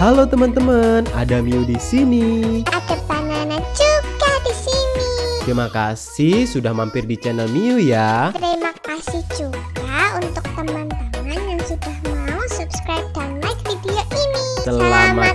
Halo teman-teman, ada Miu di sini. Ada Banana juga di sini. Terima kasih sudah mampir di channel Miu ya. Terima kasih juga untuk teman-teman yang sudah mau subscribe dan like video ini. Selamat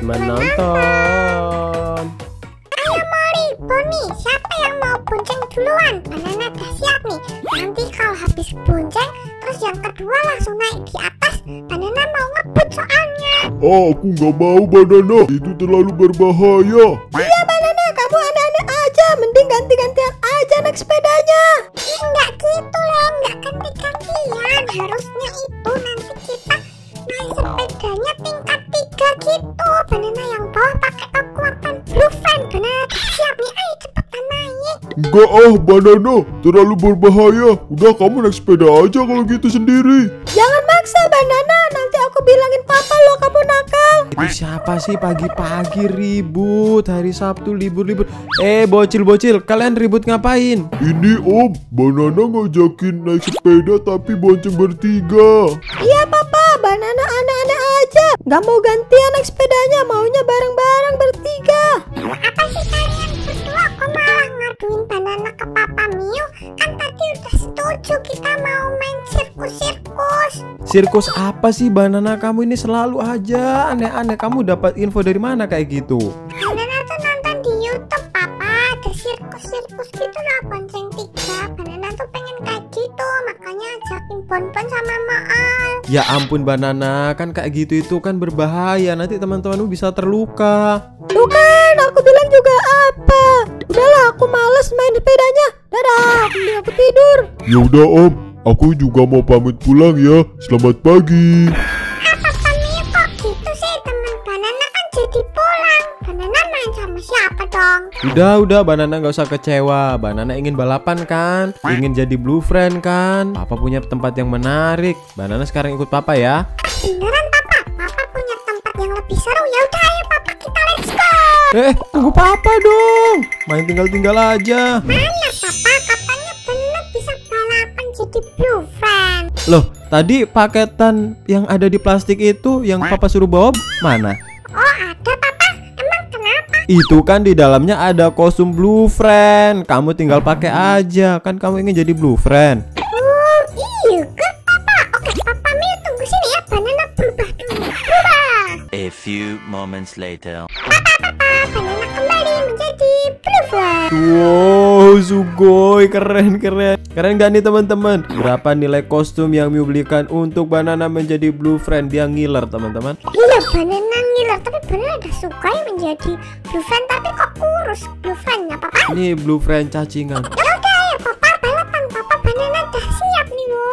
menonton. Ayo Molly, Bonnie, siapa yang mau bonceng duluan? Banana udah siap nih. Nanti kalau habis bonceng, terus yang kedua langsung naik di atas. Banana mau ngebut soalnya. Aku nggak mau, Banana. Itu terlalu berbahaya. Iya Banana, kamu aneh-aneh aja. Mending ganti-gantian aja naik sepedanya. Ih, nggak gitu lah, nggak ganti-gantian. Harusnya itu nanti kita naik sepedanya tingkat 3 gitu. Banana yang bawah pakai kekuatan Blue Friend. Banana udah siap nih, ayo cepetan naik. Enggak Banana. Terlalu berbahaya. Udah, kamu naik sepeda aja kalau gitu sendiri. Jangan maksa Banana, nanti aku bilangin papa lo kamu nakal. Itu siapa sih pagi-pagi ribut? Hari Sabtu libur-libur. Bocil-bocil, kalian ribut ngapain? Ini Om, Banana ngajakin naik sepeda tapi bonceng bertiga. Iya papa, Banana aneh-aneh aja. Gak mau gantian naik sepedanya, maunya bareng-bareng bertiga. Apa sih kalian berdua kok malah ngaduin Banana ke Papa Miu? Kan tadi udah setuju kita mau main sirkus-sirkus. Sirkus apa sih Banana? Kamu ini selalu aja aneh-aneh. Kamu dapat info dari mana kayak gitu? Banana tuh nonton di YouTube Papa, ada sirkus-sirkus gitu loh, bonceng 3. Banana tuh pengen kayak gitu, makanya ajakin Bonbon sama Maal. Ya ampun Banana, kan kayak gitu itu kan berbahaya. Nanti teman-temanmu bisa terluka. Tuh kan, aku bilang juga apa. Udahlah, aku males main sepedanya. Dadah, mending aku tidur. Ya udah Om, aku juga mau pamit pulang ya. Selamat pagi. Papa Miu kok gitu sih? Teman Banana kan jadi pulang. Banana main sama siapa dong? Udah Banana nggak usah kecewa. Banana ingin balapan kan? Ingin jadi Blue Friend kan? Papa punya tempat yang menarik. Banana sekarang ikut Papa ya. Beneran Papa? Papa punya tempat yang lebih seru. Ya udah ayo Papa, kita let's go. Tunggu Papa dong. Main tinggal-tinggal aja. Mana Papa? Katanya Banana bisa balapan jadi Blue Friend. Loh, tadi paketan yang ada di plastik itu yang Papa suruh bawa mana? Oh ada Papa? Emang kenapa? Itu kan di dalamnya ada kostum Blue Friend. Kamu tinggal pakai aja. Kan kamu ingin jadi Blue Friend. Oh iya kan Papa. Oke Papa Miu tunggu sini ya. Banana berubah dulu. Berubah. A few moments later. Papa, Banana kembali menjadi Blue Friend. Wow, sugoi, keren. Keren gak nih teman-teman? Berapa nilai kostum yang Miu belikan untuk Banana menjadi Blue Friend? Dia ngiler teman-teman. Iya Banana ngiler, tapi Banana udah suka menjadi Blue Friend, tapi kok kurus Blue Friendnya Papa? Ini Blue Friend cacingan. Ya udah ya Papa, balapan Papa. Banana udah siap nih wo.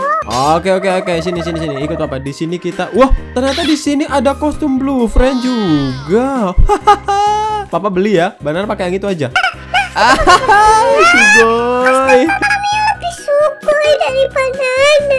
Oke. Sini. Ikut Papa. Di sini kita. Wah, ternyata di sini ada kostum Blue Friend juga. Papa beli ya. Banana pakai yang itu aja. Sugoi. Papa Miu lebih sugoi dari Banana.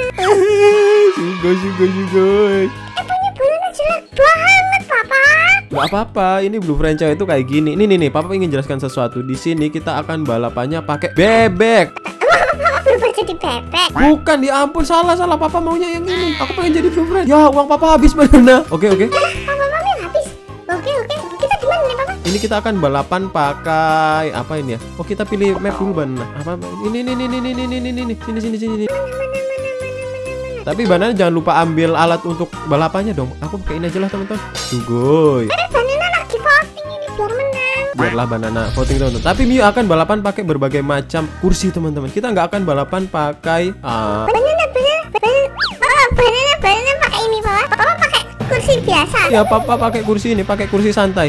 Sugoi. Punya Banana jelek banget Papa. Gak apa-apa, ini Blue Friend cewek itu kayak gini. Nih, Papa ingin jelaskan sesuatu. Di sini kita akan balapannya pakai bebek. Papa berubah jadi bebek. Bukan, ya ampun, salah. Papa maunya yang ini. Aku pengen jadi Blue Friend. Ya, uang Papa habis Banana. Oke. Papa Miu habis. Oke. Kita di mana nih Papa? Ini kita akan balapan pakai apa ini ya? Oh, kita pilih map dulu Banana. Apa? Ini. Sini. Tapi Banana jangan lupa ambil alat untuk balapannya dong. Aku pakai ini aja lah teman-teman. Sugoi. Tapi Banana lagi voting ini biar menang. Biarlah Banana voting teman-teman. Tapi Miu akan balapan pakai berbagai macam kursi teman-teman. Kita nggak akan balapan pakai Banana pakai ini Papa. Papa pakai kursi biasa. ya Papa pakai kursi ini, pakai kursi santai.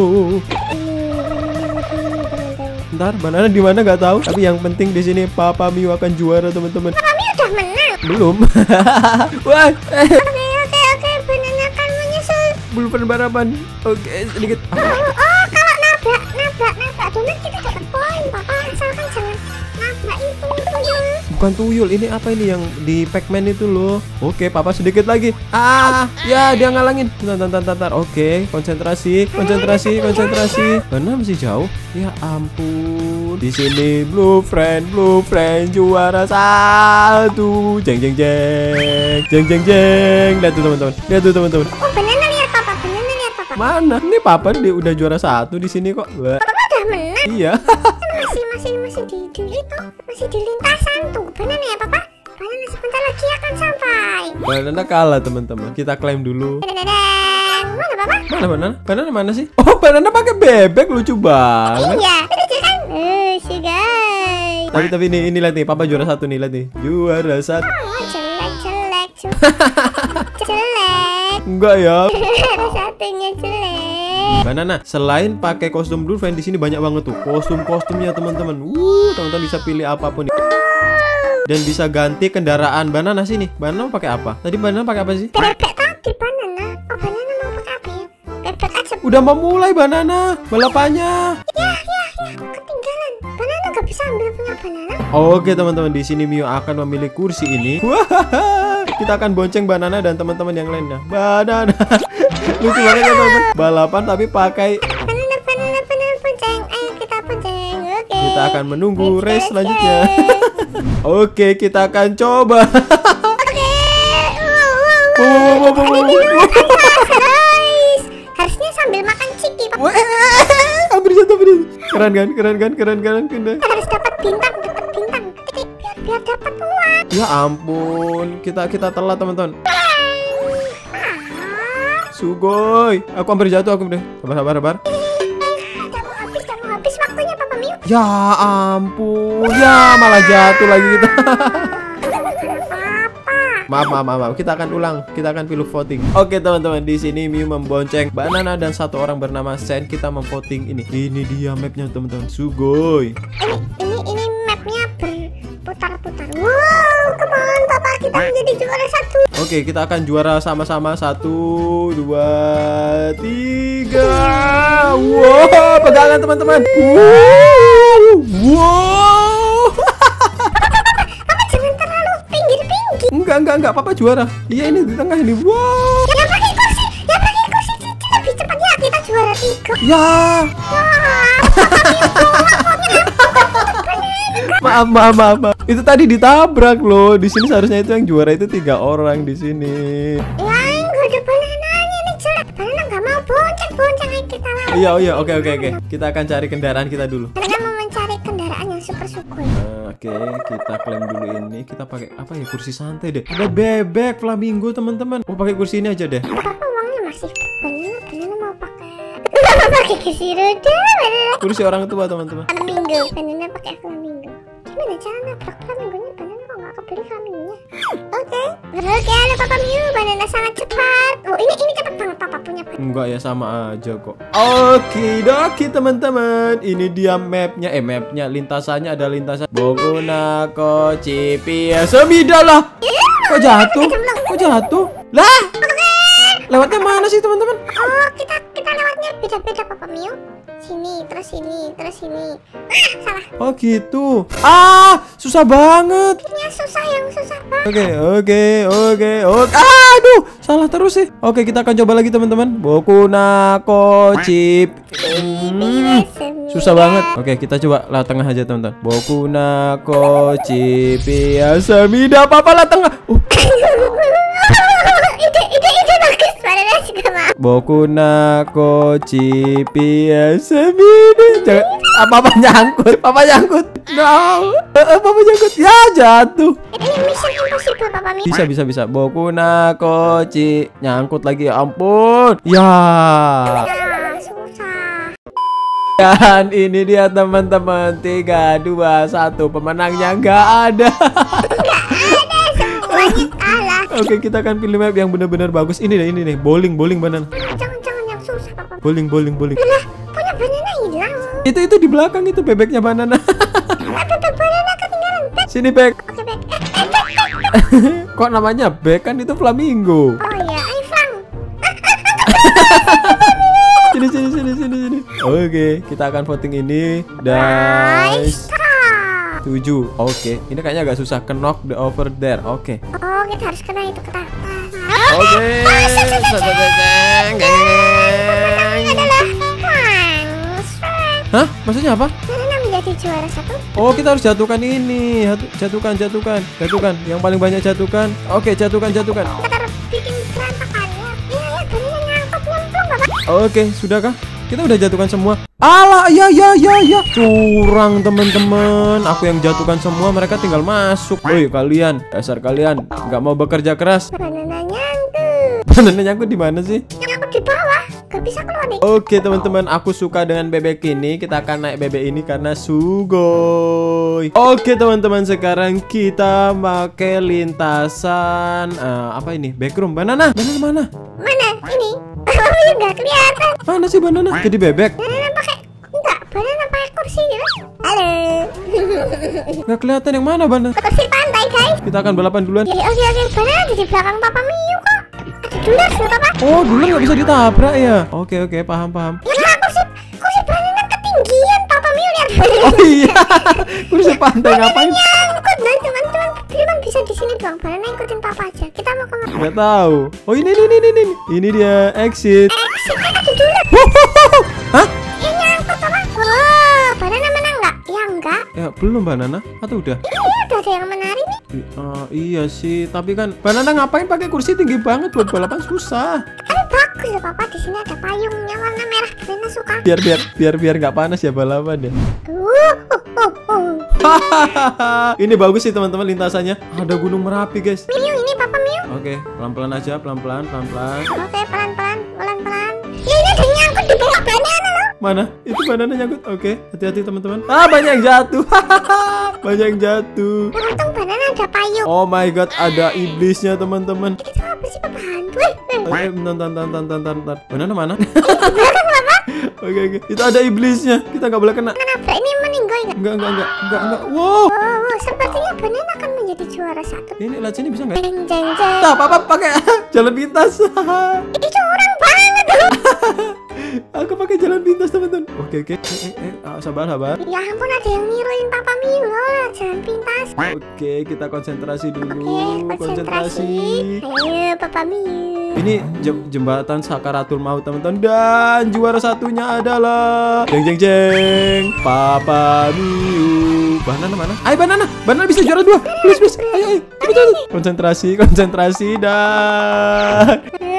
Ntar Banana di mana nggak tahu. Tapi yang penting di sini Papa Miu akan juara teman-teman. Papa Miu udah menang. Belum. Wah. Oke. Banana akan menyusul. Belum balapan. Oke, sedikit. Oh, kalau nabrak donat kita dapat poin Papa. Asalkan jangan nabrak itu tuyul. Bukan tuyul, ini apa ini yang di Pac-Man itu loh. Oke, Papa sedikit lagi. Ya dia ngalangin. Bentar. Oke, konsentrasi. Karena masih jauh. Ya ampun. Di sini Blue Friend juara 1. Jeng. Lihat tuh teman-teman. Oh, Banana lihat Papa. Mana? Ini papa dia udah juara 1 di sini kok. Wah. Papa udah menang. Iya. Masih di itu, masih di lintasan. Tunggu banana ya papa. Banana sebentar lagi akan sampai. Banana kalah teman-teman. Kita klaim dulu. Dadadang. Mana papa? Mana banana? Banana mana sih? Oh, banana pakai bebek, lucu banget. Iya, itu kan. Si guys. Tapi ini lihat nih, papa juara 1 nih, lihat nih. Juara 1. Oh, jelek. Jelek. Enggak ya. Satunya jelek. Banana, selain pakai kostum Blue Friend di sini banyak banget tuh kostum-kostumnya teman-teman. Teman-teman bisa pilih apapun nih. Dan bisa ganti kendaraan. Banana sini. Banana mau pakai apa? Tadi banana pakai apa sih? Bebek tadi banana. Oh, banana mau pakai apa ya? Bebek aja. Udah mau mulai banana balapannya. Ya, ketinggalan. Banana gak bisa ambil punya banana. Oke teman-teman, di sini Mio akan memilih kursi ini. Wah, kita akan bonceng banana dan teman-teman yang lainnya. Banana. Lucu banget ya teman-teman. Balapan tapi pakai. Banana bonceng. Ayo kita bonceng. Oke. Kita akan menunggu Let's race go. selanjutnya. Oke, kita akan coba. Oke. Wow. Guys, harusnya sambil makan ciki. Pak. Weh, hampir jatuh. Keren kan? Harus dapat bintang. Biar dapat uang. Ya ampun, kita telat teman-teman. Sugoi, aku hampir jatuh deh. Sabar. Udah mau habis waktunya Papa Mio. Ya ampun, ya malah jatuh lagi kita. Maaf. Kita akan ulang. Kita akan pilih voting. Oke teman-teman, di sini Mio membonceng banana dan satu orang bernama Sen. Kita memvoting ini. Ini dia mapnya teman-teman. Sugoi. Ini mapnya berputar-putar. Wow, come on Papa, kita menjadi juara 1. Oke, kita akan juara sama-sama. 1, 2, 3. Wow, pegangan teman-teman. Wow. Papa jangan terlalu pinggir. Enggak, Papa juara. Iya, ini di tengah ini. Wow. Yang pakai kursi Cici lebih cepat ya, kita juara 3. Ya. Maaf. Itu tadi ditabrak loh. Di sini seharusnya itu yang juara itu 3 orang di sini. Ya, enggak ada banananya nih jelek. Banana nggak mau bonceng aja kita lawan. Iya, oke. Kita akan cari kendaraan kita dulu. Banana mau mencari kendaraan yang super sugoi. Oke, kita klaim dulu ini. Kita pakai apa ya? Kursi santai deh. Ada bebek flamingo teman-teman. Oh, pakai kursi ini aja deh. Papa uangnya masih. Banana mau pakai kursi roda. Banana Kursi orang tua teman-teman. flamingo. Banana pakai flamingo. Gimana cara nabrak flamingonya? Banana kok nggak kebeli flamingonya? Oke. Berarti ada Papa Mio. Banana sangat cepat. Oh, ini cepat banget Papa punya. Enggak ya, sama aja kok. Oke teman-teman. Ini dia mapnya. Mapnya lintasannya ada lintasan Boguna Kocipia Semida lah. Kok jatuh? Lah. Lewatnya mana sih teman-teman? Oh, kita lewatnya beda-beda Papa Mio. Sini, terus sini. Salah. Oh gitu. Susah banget. Ini yang susah banget. Oke. Aduh, salah terus sih. Oke, kita akan coba lagi teman-teman. Bokuna Kocip. Susah banget. Oke, kita coba lah tengah aja teman-teman. Bokuna Kocipia Semida. Papa lah tengah. Ide bagus. Banana juga mau. Bokuna Kocipia Semida. Jangan apa Papa nyangkut. No. Papa nyangkut. Ya, jatuh. Ini mission impossible Papa Mio. Bisa. Bokuna Koci nyangkut lagi, ya ampun. Ya. Susah. Dan ini dia teman-teman. 3, 2, 1. Pemenangnya nggak ada. Semuanya kalah. Oke, kita akan pilih map yang benar-benar bagus. Ini deh. Bowling banana. Jangan yang susah Papa. Bowling. Lah, punya banana hilang. Itu di belakang itu bebeknya banana. Bebek banana ketinggalan. Sini, Bek. Oke, Bek. Kok namanya Bek, kan itu flamingo. Oh iya, ayo Frank. Sini. Oke, kita akan voting ini. Dan 7. Oke, ini kayaknya agak susah. Knock the over there. Oke. Oh, kita harus kena itu kena. Oke. Adalah Frank. Hah? Maksudnya apa? Banana menjadi juara 1. Oh, kita harus jatuhkan ini. Jatuhkan. Yang paling banyak jatuhkan. Oke, jatuhkan. Kita harus bikin berantakannya. Iya, banana nyangkut nyemplung Bapak. Oke, sudahkah? Kita udah jatuhkan semua. Alah, ya. Curang teman-teman. Aku yang jatuhkan semua, mereka tinggal masuk. Woi, kalian, dasar kalian nggak mau bekerja keras. Banana nyangkut. Banana nyangkut di mana sih? Yang aku di bawah, gak bisa keluar nih. Oke teman-teman, aku suka dengan bebek ini. Kita akan naik bebek ini karena sugoi. Oke teman-teman, sekarang kita pakai lintasan apa ini? Backroom. Banana mana? Mana? Ini? Oh, nggak kelihatan. Mana sih banana? Jadi bebek. Banana pakai enggak? Banana pakai kursi gitu. Halo. Nggak kelihatan yang mana banana. Kursi pantai guys. Kita akan balapan duluan. Oke. Banana ada di belakang Papa Miu kok. Ada dulu sih Papa. Oh, dulu nggak bisa ditabrak ya? Oke, paham. Ya kursi banana ketinggian Papa Miu lihat. Oh iya, kursi pantai ngapain? Nyangkut dan teman-teman cuma bisa di sini doang. Banana ikutin Papa aja. Kita mau kemana? Nggak tahu. Oh ini. Ini dia exit. Exitnya ada dulu. Hah? Ya nyangkut Papa. Wah, banana menang nggak? Ya enggak. Ya belum banana atau udah? Ini udah ada yang menarik nih. Iya sih, tapi kan banana ngapain pakai kursi tinggi banget buat balapan susah. Tapi bagus ya Papa. Di sini ada payungnya warna merah. Banana suka. Biar nggak panas ya balapan ya. Oh. Ini bagus sih teman-teman lintasannya. Ada Gunung Merapi guys. Miu ini Papa Miu. Oke, pelan-pelan aja, pelan-pelan. Oke, pelan-pelan. Ya ini ada nyangkut di bawah banana loh. Mana? Itu banana nyangkut. Oke, hati-hati teman-teman. Banyak yang jatuh. Banyak yang jatuh. Untung banana ada payung. Oh my god, ada iblisnya teman-teman. Itu apa sih Papa hantu? Bentar. Banana mana? Belakang Papa. Oke. Itu ada iblisnya. Kita nggak boleh kena. Kenapa ini meninggal nggak? Enggak. Wow. Oh, sepertinya banana akan menjadi juara satu. Ini lihat sini bisa nggak? Jeng. Nah, papa pakai jalan pintas. Itu orang banget. Aku pakai jalan pintas teman-teman. Oke. Sabar. Ya ampun, ada yang niruin Papa Miu loh, jalan pintas. Oke, kita konsentrasi dulu. Oke, konsentrasi. Ayo Papa Miu. Ini jembatan Sakaratul Maut teman-teman, dan juara satunya adalah jeng Papa Miu. Banana mana? Ayo banana bisa juara 2. Please. Ayo. Betul. Konsentrasi dan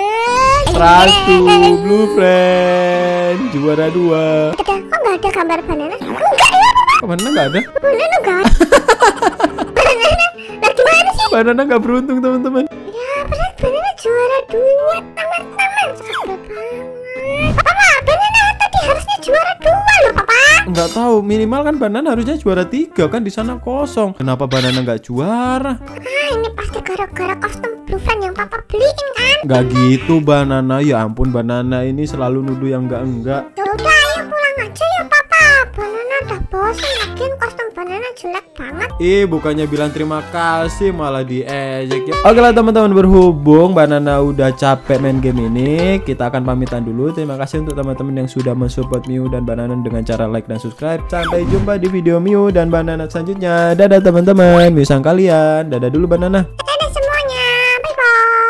Rastu Blue Friend juara 2. Kok nggak ada gambar banana? Enggak ya Papa. Banana nggak ada. Banana nggak ada. Banana. Nah gimana sih? Banana nggak beruntung teman-teman. Ya berat banana juara 2. Teman-teman. Sabar banget. Papa, banana tadi harusnya juara 2 loh Papa. Nggak tahu, minimal kan banana harusnya juara 3 kan, di sana kosong. Kenapa banana nggak juara? Ini pasti gara-gara kostum Blue Friend yang Papa beliin kan? Nggak gitu banana, ya ampun, banana ini selalu nuduh yang enggak. Yaudah ayo pulang aja ya Papa. Banana udah bosan, lagian kostum banana jelek banget. Bukannya bilang terima kasih malah diejek ya. Oke lah teman-teman, berhubung banana udah capek main game ini, kita akan pamitan dulu. Terima kasih untuk teman-teman yang sudah mensupport Miu dan banana dengan cara like dan subscribe. Sampai jumpa di video Miu dan banana selanjutnya. Dadah teman-teman, Miu sang kalian. Dadah dulu banana.